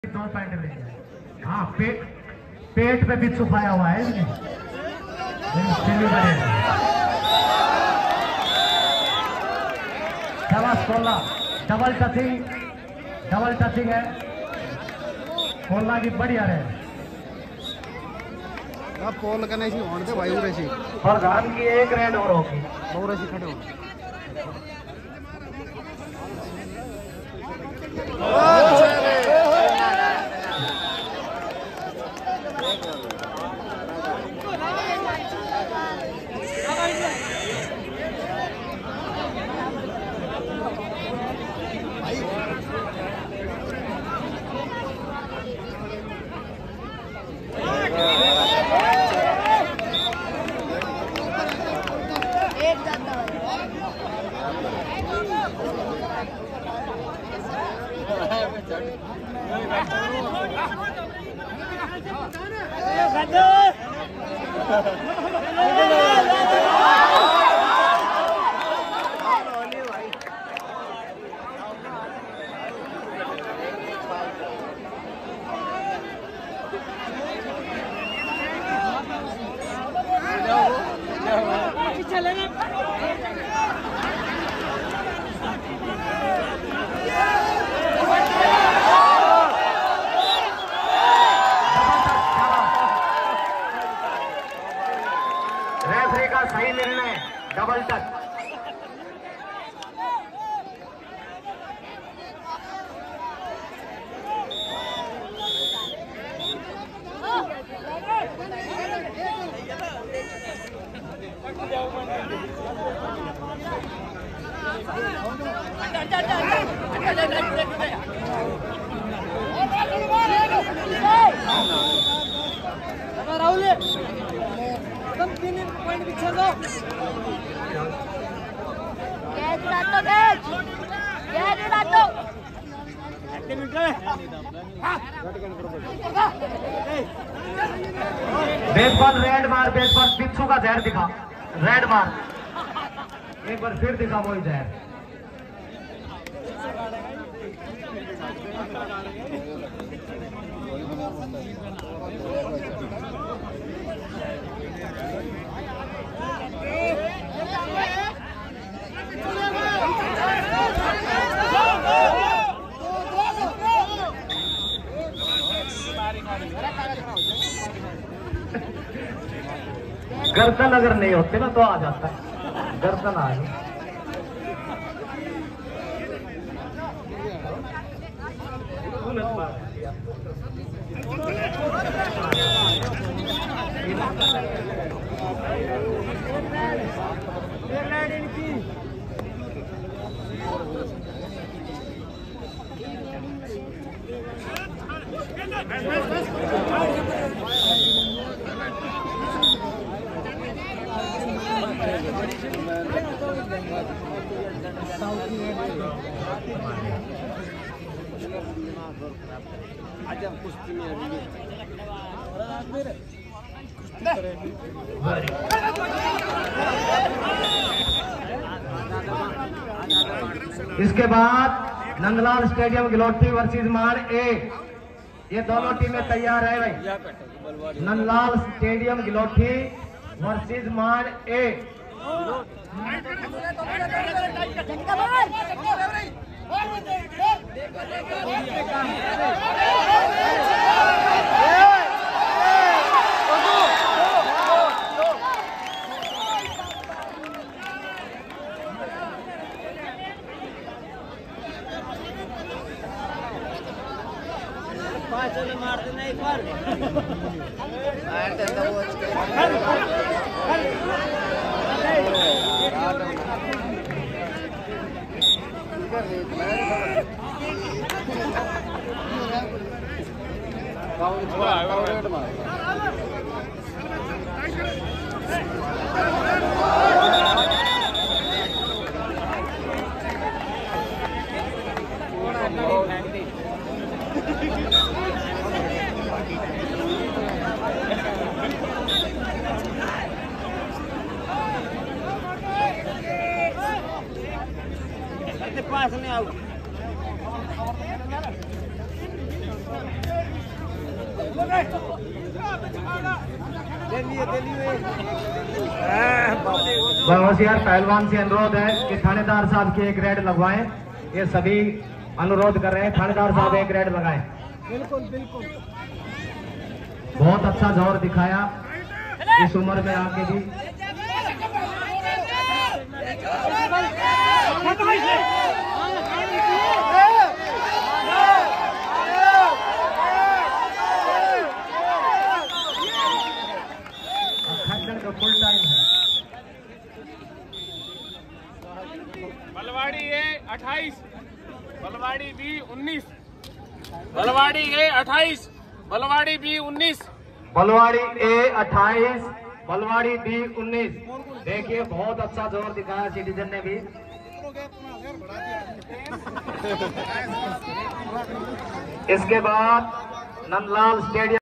2 point में। हाँ, पेट पे बिच्छू पाया हुआ है इसने। कोला डबल टचिंग है। कोला की बढ़िया रहे पोल करने सी होने से भाई उरे सी प्रधान की एक रेड और होगी बहुरे सी खड़े हो रेफरी का सही निर्णय, डबल टच। राहुल तुम 3 पॉइंट पीछे जाओ। कैच लातो बेसबॉल रेड मार, बेसबॉल बिच्छू का जहर दिखा, रेड मार एक बार फिर दिखा वही जहर। गर्दन अगर नहीं होते ना तो आ जाता है, गर्दन आ गई। आज हम कुश्ती में इसके बाद नंदलाल स्टेडियम गिलोटी वर्सेस मान ए। ये दोनों टीमें तैयार है भाई। नंदलाल स्टेडियम गिलोटी वर्सेस मान ए। मार देना एक बार पास नहीं आओ। होशियार पहलवान से अनुरोध है कि थानेदार साहब की एक रेड लगवाएं। ये सभी अनुरोध कर रहे हैं, थानेदार साहब एक रेड लगाएं। बिल्कुल बिल्कुल। बहुत अच्छा जोर दिखाया इस उम्र में आके भी। फुल टाइम है। Balwadi A 28, Balwadi B 19, Balwadi A 28, Balwadi B 19, Balwadi A 28, Balwadi B 19। देखिए बहुत अच्छा जोर दिखाया सिटीजन ने भी। इसके बाद नंदलाल स्टेडियम